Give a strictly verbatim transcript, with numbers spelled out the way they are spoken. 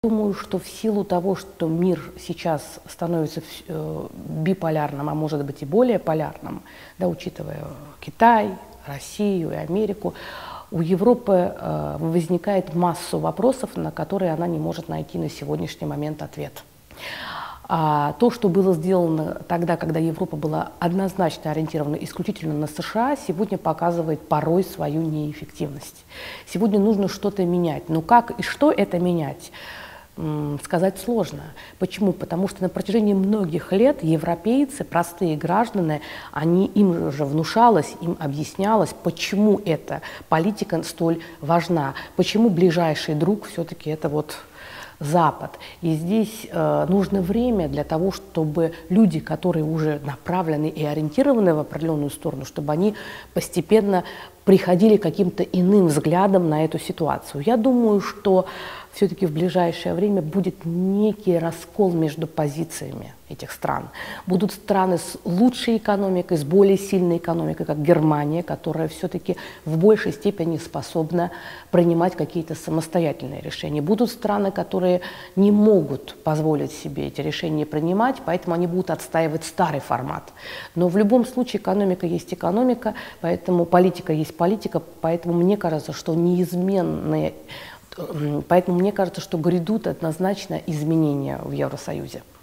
Думаю, что в силу того, что мир сейчас становится биполярным, а может быть и более полярным, да, учитывая Китай, Россию и Америку, у Европы э, возникает масса вопросов, на которые она не может найти на сегодняшний момент ответ. А то, что было сделано тогда, когда Европа была однозначно ориентирована исключительно на США, сегодня показывает порой свою неэффективность. Сегодня нужно что-то менять. Но как и что это менять, сказать сложно. Почему? Потому что на протяжении многих лет европейцы, простые граждане, они, им же внушалось, им объяснялось, почему эта политика столь важна, почему ближайший друг все-таки это вот Запад. И здесь э, нужно время для того, чтобы люди, которые уже направлены и ориентированы в определенную сторону, чтобы они постепенно приходили к каким-то иным взглядам на эту ситуацию. Я думаю, что все-таки в ближайшее время будет некий раскол между позициями этих стран. Будут страны с лучшей экономикой, с более сильной экономикой, как Германия, которая все-таки в большей степени способна принимать какие-то самостоятельные решения. Будут страны, которые не могут позволить себе эти решения принимать, поэтому они будут отстаивать старый формат. Но в любом случае экономика есть экономика, поэтому политика есть политика, поэтому мне кажется, что неизменные Поэтому мне кажется, что грядут однозначно изменения в Евросоюзе.